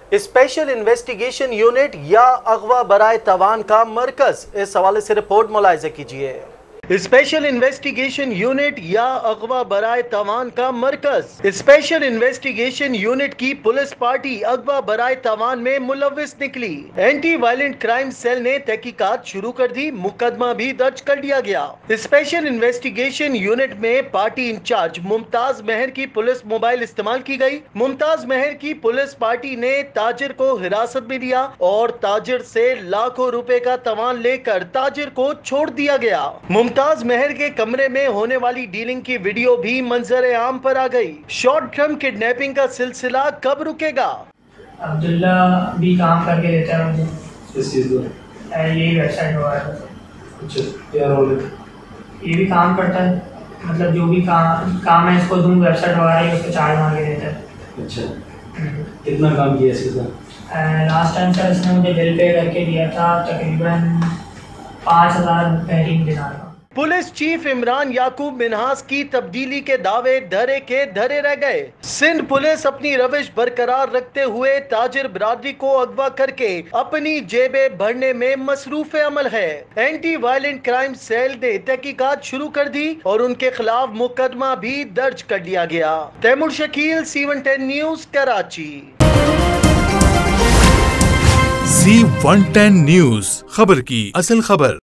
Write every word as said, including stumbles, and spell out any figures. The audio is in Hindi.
स्पेशल इन्वेस्टिगेशन यूनिट या अगवा बराए तवान का मरकज, इस हवाले से रिपोर्ट मुलाहिजा कीजिए। स्पेशल इन्वेस्टिगेशन यूनिट या अगवा बराए तवान का मरकज। स्पेशल इन्वेस्टिगेशन यूनिट की पुलिस पार्टी अगवा बराए तवान में मुलविस निकली। एंटी वायलेंट क्राइम सेल ने तहकीकात शुरू कर दी, मुकदमा भी दर्ज कर लिया गया। स्पेशल इन्वेस्टिगेशन यूनिट में पार्टी इंचार्ज मुमताज महर की पुलिस मोबाइल इस्तेमाल की गई। मुमताज महर की पुलिस पार्टी ने ताजिर को हिरासत में लिया और ताजिर से लाखों रुपए का तवान लेकर ताजिर को छोड़ दिया गया। मुमताज महर के कमरे में होने वाली डीलिंग की वीडियो भी मंजर आम पर आ गई। शॉर्ट टर्म किडनैपिंग का सिलसिला कब रुकेगा? अब्दुल्ला भी काम करके देता है मुझे। किस चीज़ का? यही वेबसाइट हुआ है। अच्छा, क्या रोल है? ये भी काम करता है, मतलब जो भी काम काम है इसको दूँ, वेबसाइट वगैरह ही उसको चार्ज मांग के देता है। अच्छा, कितना काम किया इसके साथ? लास्ट टाइम सर इसने मुझे बिल पे करके दिया था तकरीबन पाँच हज़ार बहरीन दिनार का। पुलिस चीफ इमरान याकूब मिन्हास की तब्दीली के दावे धरे के धरे रह गए। सिंध पुलिस अपनी रविश बरकरार रखते हुए ताजिर बरादरी को अगवा करके अपनी जेबें भरने में मसरूफ अमल है। एंटी वायलेंट क्राइम सेल ने तहकीकात शुरू कर दी और उनके खिलाफ मुकदमा भी दर्ज कर लिया गया। Taimur Shakeel, C one ten news, Karachi. C one ten news, खबर की असल खबर।